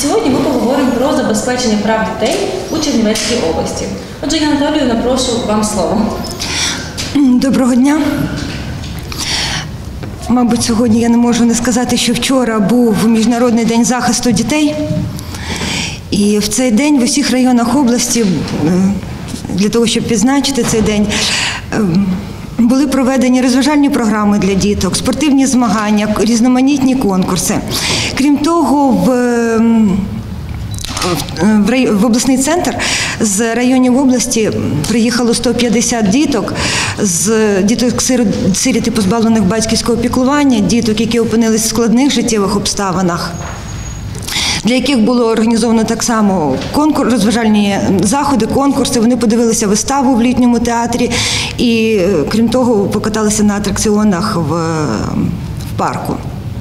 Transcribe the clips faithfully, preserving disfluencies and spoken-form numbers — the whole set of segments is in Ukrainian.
Сьогодні ми поговоримо про забезпечення прав дітей у Чернівецькій області. Отже, я, Наталію, прошу вам слово. Доброго дня. Мабуть, сьогодні я не можу не сказати, що вчора був Міжнародний день захисту дітей. І в цей день в усіх районах області, для того, щоб відзначити цей день, були проведені розважальні програми для діток, спортивні змагання, різноманітні конкурси. Крім того, в, в, в обласний центр з районів області приїхало сто п'ятдесят діток, з діток сиріт і позбавлених батьківського піклування, діток, які опинились в складних життєвих обставинах, для яких було організовано так само конкурс, розважальні заходи, конкурси. Вони подивилися виставу в літньому театрі і, крім того, покаталися на атракціонах в, в парку.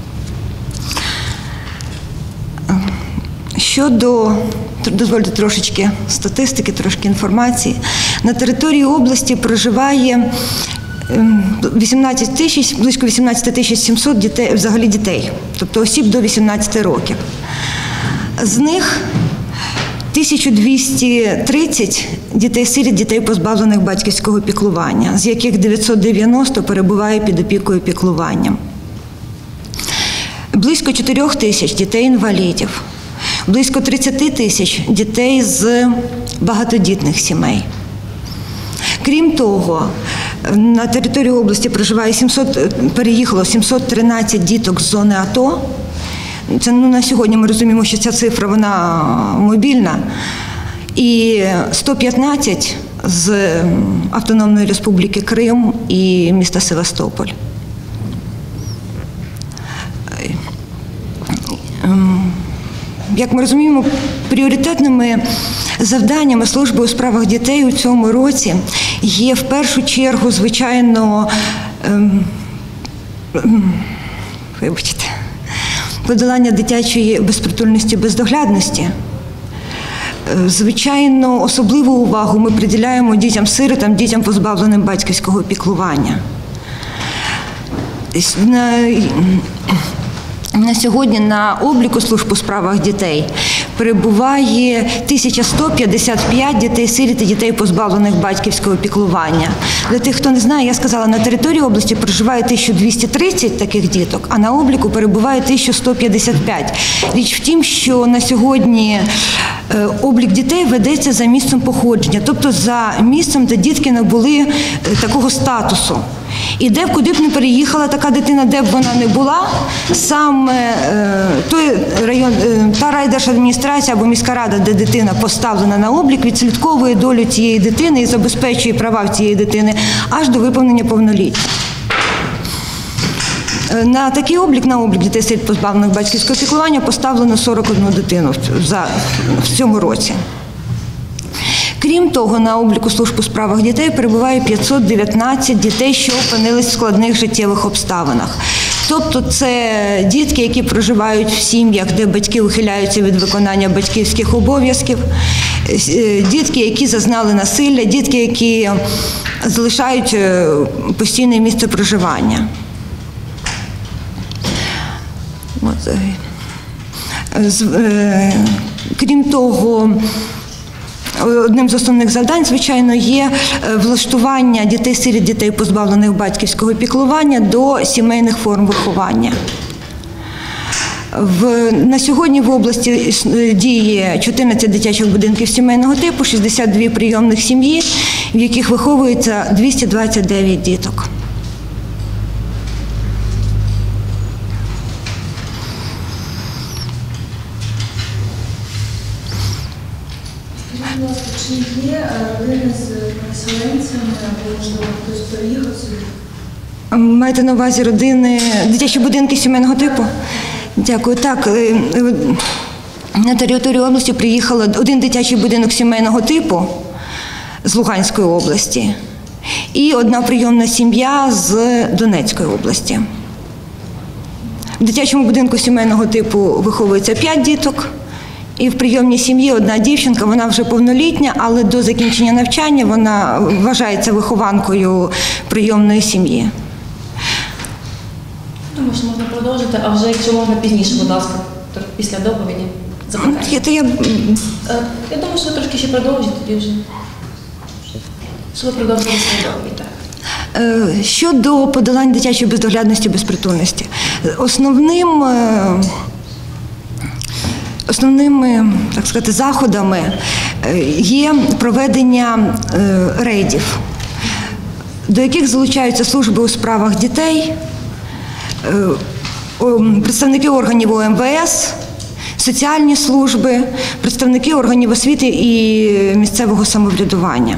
Щодо, дозвольте трошечки статистики, трошки інформації. На території області проживає вісімнадцять тисяч, близько вісімнадцять тисяч сімсот дітей, взагалі дітей, тобто осіб до вісімнадцяти років. З них тисяча двісті тридцять дітей-сиріт, дітей, позбавлених батьківського піклування, з яких дев'ятсот дев'яносто перебуває під опікою піклуванням. Близько чотирьох тисяч дітей-інвалідів, близько тридцять тисяч дітей з багатодітних сімей. Крім того, на території області проживає сімсот, переїхало сімсот тринадцять діток з зони АТО. Це, ну, на сьогодні ми розуміємо, що ця цифра, вона мобільна. І сто п'ятнадцять з Автономної Республіки Крим і міста Севастополь. Як ми розуміємо, пріоритетними завданнями служби у справах дітей у цьому році є в першу чергу, звичайно, ем, ем, вибачте, подолання дитячої безпритульності, бездоглядності. Звичайно, особливу увагу ми приділяємо дітям-сиротам, дітям, позбавленим батьківського піклування. На, на сьогодні на обліку служб у справах дітей перебуває тисяча сто п'ятдесят п'ять дітей-сиріт і дітей, позбавлених батьківського піклування. Для тих, хто не знає, я сказала, на території області проживає тисяча двісті тридцять таких діток, а на обліку перебуває тисяча сто п'ятдесят п'ять. Річ в тім, що на сьогодні облік дітей ведеться за місцем походження, тобто за місцем, де дітки набули такого статусу. І де б, куди б не переїхала така дитина, де б вона не була, саме е, той район, е, та райдержадміністрація або міська рада, де дитина поставлена на облік, відслідковує долю цієї дитини і забезпечує права цієї дитини аж до виповнення повноліття. На такий облік, на облік дітей-сиріт, позбавлених батьківського піклування, поставлено сорок одну дитину за, в цьому році. Крім того, на обліку служб у справах дітей перебуває п'ятсот дев'ятнадцять дітей, що опинились в складних життєвих обставинах. Тобто це дітки, які проживають в сім'ях, де батьки ухиляються від виконання батьківських обов'язків, дітки, які зазнали насилля, дітки, які залишають постійне місце проживання. От. Крім того, одним з основних завдань, звичайно, є влаштування дітей-сиріт, дітей, позбавлених батьківського піклування, до сімейних форм виховання. В, на сьогодні в області діє чотирнадцять дитячих будинків сімейного типу, шістдесят дві прийомних сім'ї, в яких виховується двісті двадцять дев'ять діток. Чи є родини з переселенцями, або, можливо, хтось переїхав сюди? Маєте на увазі родини, дитячі будинки сімейного типу? Дякую. Так, на територію області приїхало один дитячий будинок сімейного типу з Луганської області і одна прийомна сім'я з Донецької області. В дитячому будинку сімейного типу виховується п'ять діток. І в прийомній сім'ї одна дівчинка, вона вже повнолітня, але до закінчення навчання вона вважається вихованкою прийомної сім'ї. Думаю, що можна продовжити, а вже якщо можна пізніше, будь ласка, після доповіді. запитання? Я, то я, Е, Я думаю, що ви трошки ще продовжите тоді вже. Що ви продовжили свою доповідь, так? Е, Щодо подолання дитячої бездоглядності і безпритульності. Основним, е, основними, так сказати, заходами е, є проведення е, рейдів, до яких залучаються служби у справах дітей, е, о, представники органів О Ем Ве Ес, соціальні служби, представники органів освіти і місцевого самоврядування.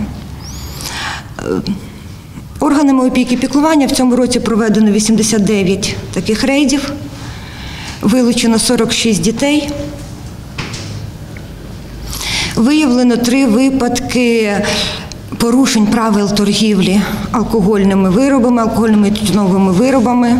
Органами опіки і піклування в цьому році проведено вісімдесят дев'ять таких рейдів, вилучено сорок шість дітей, виявлено три випадки порушень правил торгівлі алкогольними виробами, алкогольними і тютюновими виробами.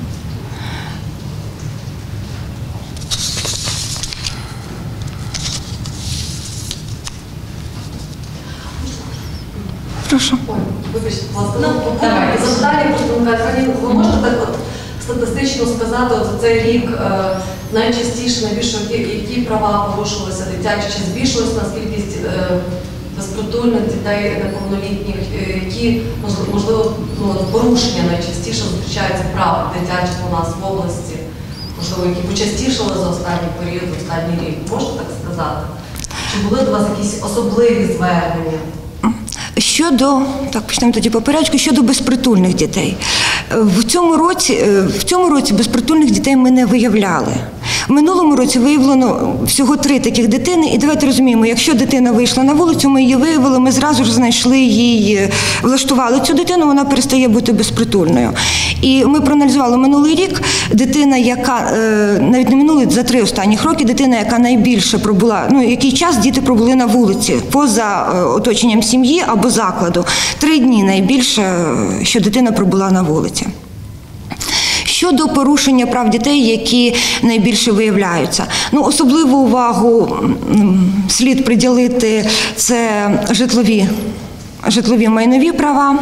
Прошу. Ой, вибачте, будь ласка, ну, давайте. Запитання просто виникає. Ви можете так от статистично сказати, от за цей рік е, найчастіше, найбільше, які, які права порушилися дитячі, чи збільшилась нас кількість е, безпритульних дітей неповнолітніх, е, які, можливо, ну, порушення найчастіше зустрічаються прав дитячих у нас в області, можливо, які почастішали за останній період, останній рік. Можете так сказати? Чи були до вас якісь особливі звернення? Щодо, так, почнемо тоді по порядку, щодо безпритульних дітей. В цьому році, в цьому році безпритульних дітей ми не виявляли. В минулому році виявлено всього три таких дитини, і давайте розуміємо, якщо дитина вийшла на вулицю, ми її виявили, ми зразу ж знайшли її, влаштували цю дитину, вона перестає бути безпритульною. І ми проаналізували минулий рік, дитина, яка, навіть не минулий, за три останніх роки, дитина, яка найбільше пробула, ну, який час діти пробули на вулиці, поза оточенням сім'ї або закладу. Три дні найбільше, що дитина пробула на вулиці. Щодо порушення прав дітей, які найбільше виявляються. Ну, особливу увагу слід приділити це житлові, житлові майнові права.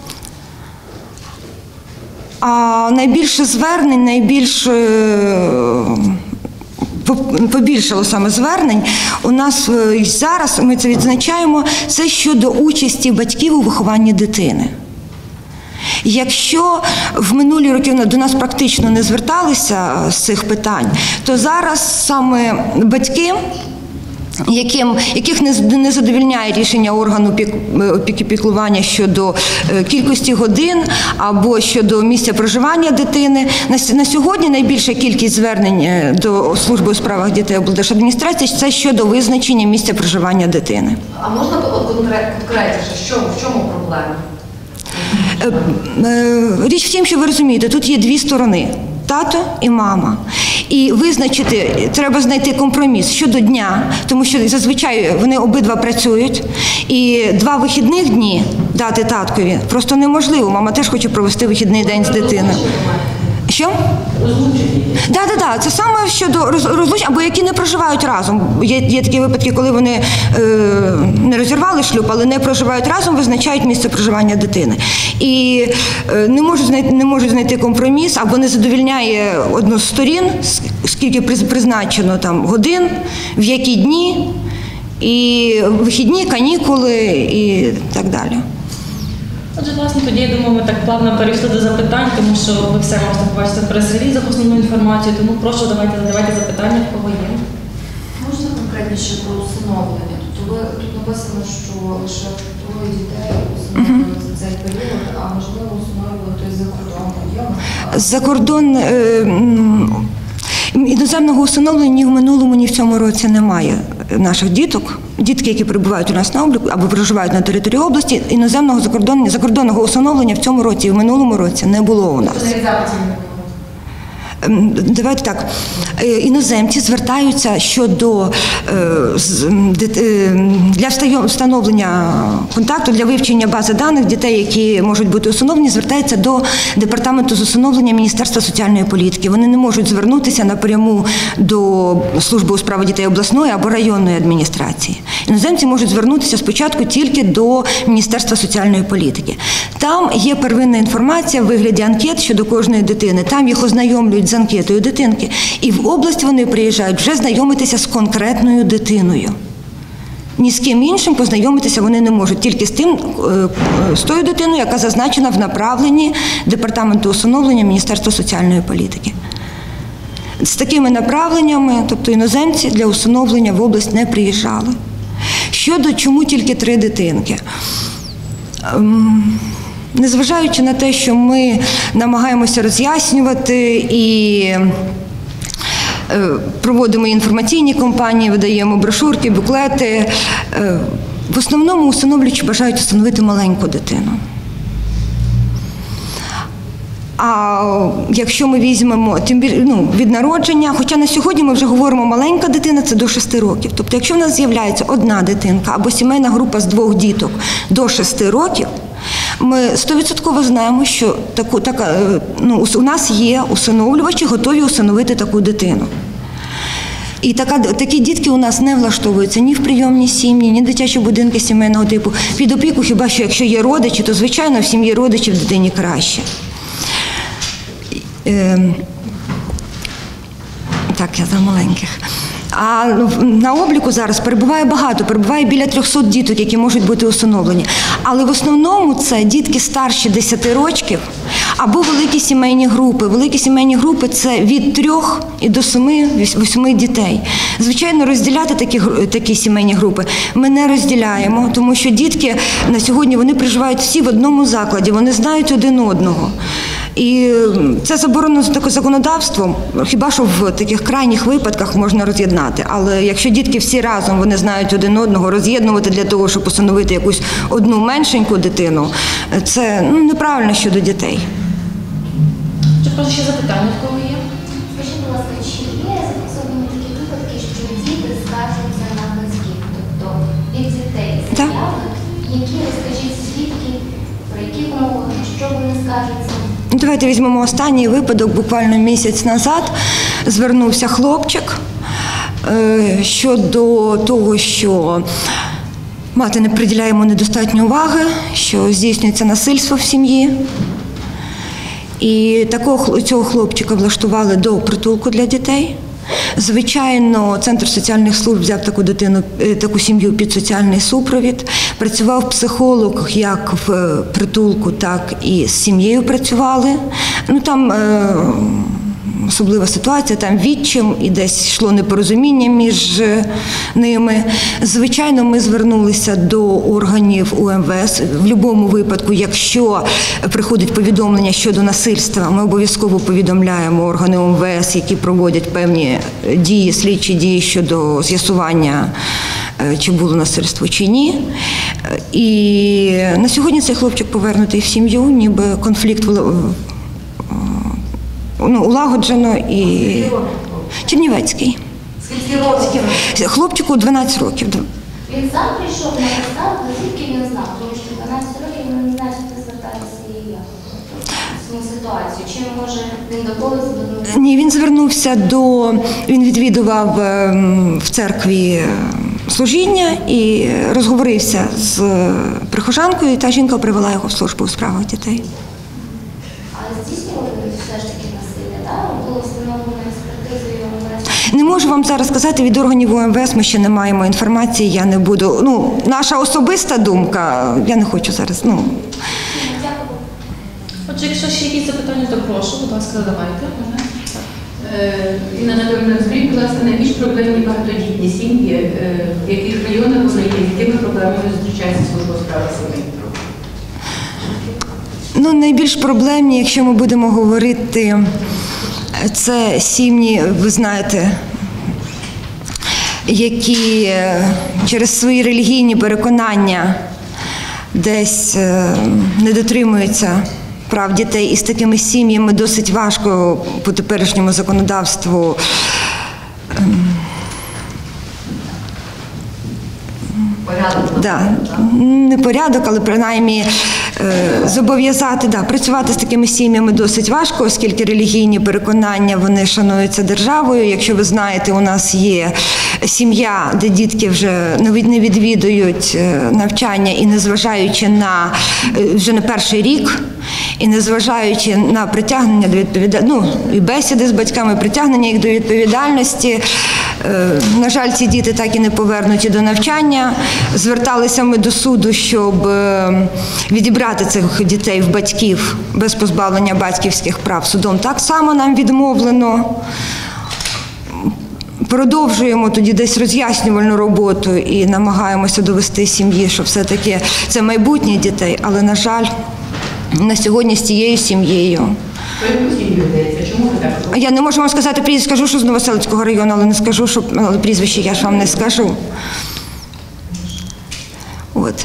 А найбільше звернень, найбільше побільшало саме звернень у нас зараз, ми це відзначаємо, це щодо участі батьків у вихованні дитини. Якщо в минулі роки до нас практично не зверталися з цих питань, то зараз саме батьки, яким, яких не, не задовольняє рішення органу опіки піклування щодо кількості годин або щодо місця проживання дитини, на, на сьогодні найбільша кількість звернень до служби у справах дітей облдержадміністрації – це щодо визначення місця проживання дитини. А можна конкретніше, що, в чому проблема? Річ в тім, що ви розумієте, тут є дві сторони – тато і мама. І визначити, треба знайти компроміс щодо дня, тому що зазвичай вони обидва працюють, і два вихідних дні дати таткові просто неможливо. Мама теж хоче провести вихідний день з дитиною. Що? Так, так, так. Це саме щодо розлучень, або які не проживають разом. Є, є такі випадки, коли вони е, не розірвали шлюб, але не проживають разом, визначають місце проживання дитини. І е, не можуть знайти, не можуть знайти компроміс, або не задовільняє одну з сторін, скільки призначено там годин, в які дні, і вихідні, канікули і так далі. Отже, власне, тоді, я думаю, ми так плавно перейшли до запитань, тому що ви все можете побачити в прес-релізах основну інформацію, тому прошу, давайте задавайте запитання, в кого є. Можна конкретніше про усиновлення? Тобто ви, тут написано, що лише троє дітей усиновлювали за цей період, а можливо усиновлювали хтось за кордоном. За кордон е, іноземного усиновлення ні в минулому, ні в цьому році немає наших діток. Дітки, які перебувають у нас на обліку або проживають на території області, іноземного закордонного, закордонного усиновлення в цьому році і в минулому році не було у нас. Давайте так, іноземці звертаються щодо для встановлення контакту, для вивчення бази даних дітей, які можуть бути усиновлені, звертаються до департаменту з усиновлення Міністерства соціальної політики. Вони не можуть звернутися напряму до служби у справах дітей обласної або районної адміністрації. Іноземці можуть звернутися спочатку тільки до Міністерства соціальної політики. Там є первинна інформація в вигляді анкет щодо кожної дитини. Там їх ознайомлюють з з анкетою дитинки. І в область вони приїжджають вже знайомитися з конкретною дитиною. Ні з ким іншим познайомитися вони не можуть, тільки з тим, з тою дитиною, яка зазначена в направленні Департаменту усиновлення Міністерства соціальної політики. З такими направленнями, тобто іноземці для усиновлення в область не приїжджали. Щодо чому тільки три дитинки? Незважаючи на те, що ми намагаємося роз'яснювати і проводимо інформаційні кампанії, видаємо брошурки, буклети, в основному усиновлювачі бажають усиновити маленьку дитину. А якщо ми візьмемо тим більше, ну, від народження, хоча на сьогодні ми вже говоримо, маленька дитина – це до шести років. Тобто, якщо в нас з'являється одна дитинка або сімейна група з двох діток до шести років, ми стовідсотково знаємо, що таку, така, ну, у нас є усиновлювачі, готові усиновити таку дитину. І така, такі дітки у нас не влаштовуються ні в прийомні сім'ї, ні в дитячі будинки сімейного типу. Під опіку хіба що, якщо є родичі, то, звичайно, в сім'ї родичів дитині краще. Так, я за маленьких. А на обліку зараз перебуває багато, перебуває біля трьохсот діток, які можуть бути усиновлені. Але в основному це дітки старші десяти років або великі сімейні групи. Великі сімейні групи – це від трьох і до семи-восьми дітей. Звичайно, розділяти такі, такі сімейні групи ми не розділяємо, тому що дітки на сьогодні вони проживають всі в одному закладі, вони знають один одного. І це заборонено законодавством, хіба що в таких крайніх випадках можна роз'єднати. Але якщо дітки всі разом, вони знають один одного, роз'єднувати для того, щоб усиновити якусь одну меншеньку дитину, це ну, неправильно щодо дітей. Чи просто ще запитання в кого є? Скажіть, будь ласка, чи є зафіксовані такі випадки, що діти скаржаться на батьків? Тобто від дітей заявлень, які, розкажіть, свідки, про які умови, що вони скаржаться? Давайте візьмемо останній випадок. Буквально місяць назад звернувся хлопчик щодо того, що мати не приділяє йому недостатньо уваги, що здійснюється насильство в сім'ї. І такого, цього хлопчика влаштували до притулку для дітей. Звичайно, Центр соціальних служб взяв таку дитину, таку сім'ю під соціальний супровід. Працював психолог як в притулку, так і з сім'єю працювали. Ну, там е, особлива ситуація, там відчим і десь йшло непорозуміння між ними. Звичайно, ми звернулися до органів У Ем Ве Ес. В будь-якому випадку, якщо приходить повідомлення щодо насильства, ми обов'язково повідомляємо органи У Ем Ве Ес, які проводять певні дії, слідчі дії щодо з'ясування, чи було насильство, чи ні. І на сьогодні цей хлопчик повернутий в сім'ю, ніби конфлікт ну, улагоджено і Чернівецький. Скільки років? Хлопчику дванадцять років. Він сам прийшов на доставку, звідки він знав? Тому що дванадцять років він не знає, що ти звертатися і я. Цю ситуацію. Чи може він до когось звернувся? Ні, він звернувся до... Він відвідував в церкві служіння і розговорився з прихожанкою, і та жінка привела його в службу у справах дітей. Але здійснювали все ж таки насилля, так? Було встановлено експертизою. Не можу вам зараз сказати, від органів У Ем Ве Ес ми ще не маємо інформації, я не буду, ну, наша особиста думка, я не хочу зараз, ну. Отже, якщо ще якісь запитання, то прошу, будь ласка, задавайте. Інна Анатоліївна, скажіть, будь ласка, найбільш проблемні багатодітні сім'ї, в яких районах вони є, з якими проблемами зустрічається служба у справах сімей? Ну, найбільш проблемні, якщо ми будемо говорити, це сім'ї, ви знаєте, які через свої релігійні переконання десь не дотримуються прав дітей. І з такими сім'ями досить важко по теперішньому законодавству Порядок. Да, не порядок, але принаймні е, зобов'язати, да, працювати з такими сім'ями досить важко, оскільки релігійні переконання, вони шануються державою. Якщо ви знаєте, у нас є сім'я, де дітки вже не відвідують навчання і незважаючи на вже не перший рік, І незважаючи на притягнення до відповідальності, ну, і бесіди з батьками, притягнення їх до відповідальності, е, на жаль, ці діти так і не повернуті до навчання. Зверталися ми до суду, щоб е, відібрати цих дітей в батьків без позбавлення батьківських прав. Судом так само нам відмовлено. Продовжуємо тоді десь роз'яснювальну роботу і намагаємося довести сім'ї, що все-таки це майбутнє дітей, але, на жаль, на сьогодні з цією сім'єю. Про яку сім'ю йдеться? Чому ви так робите? Я не можу вам сказати прізвище, скажу, що з Новоселицького району, але не скажу, що але прізвище я ж вам не скажу. От.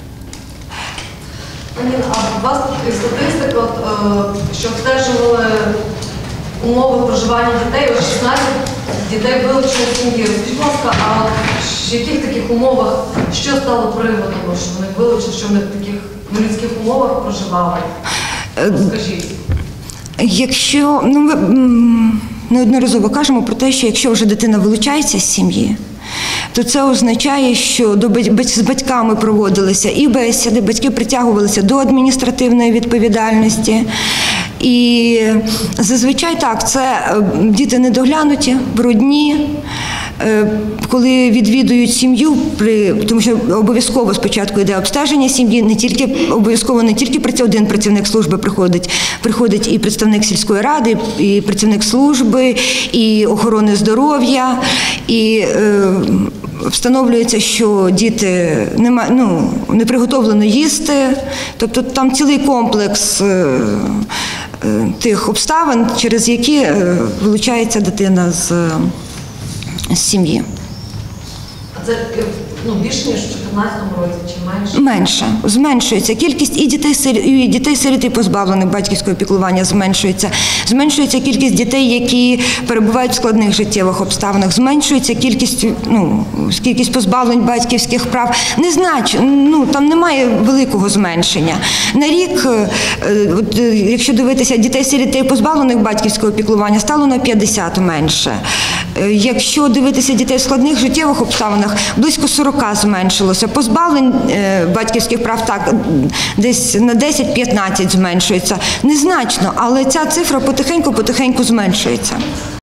Аніна, а у вас тут статистика, от, е, що обстежували умови проживання дітей, ось шістнадцять дітей вилучено з сім'ї. Скажіть, будь ласка, а в яких таких умовах, що стало приводом, що вони вилучили, що вони в таких нелюдських умовах проживали? Скажіть. Якщо, ну, ми м, неодноразово кажемо про те, що якщо вже дитина вилучається з сім'ї, то це означає, що до бать- з батьками проводилися і бесіди, батьки притягувалися до адміністративної відповідальності. І зазвичай так, це е, діти недоглянуті, брудні, е, коли відвідують сім'ю, при, тому що обов'язково спочатку йде обстеження сім'ї, не тільки, обов'язково не тільки праці- один працівник служби приходить, приходить і представник сільської ради, і працівник служби, і охорони здоров'я, і е, встановлюється, що діти нема, ну, не приготовлено їсти, тобто там цілий комплекс е, е, тих обставин, через які е, вилучається дитина з, з сім'ї. А це е, ну, більше, ніж в чотирнадцятому році, чи менше? Менше. Зменшується кількість і дітей сиріт, і дітей сиріт і позбавлених батьківського піклування зменшується. Зменшується кількість дітей, які перебувають в складних життєвих обставинах. Зменшується кількість, ну, кількість позбавлень батьківських прав. Не значить, ну, там немає великого зменшення. На рік, е, от, е, якщо дивитися, дітей сиріт і позбавлених батьківського піклування стало на п'ятдесят менше. Е, Якщо дивитися дітей в складних життєвих обставинах, близько сорок зменшилося. Позбавлень е, батьківських прав так десь на десять-п'ятнадцять зменшується. Незначно, але ця цифра потихеньку-потихеньку зменшується.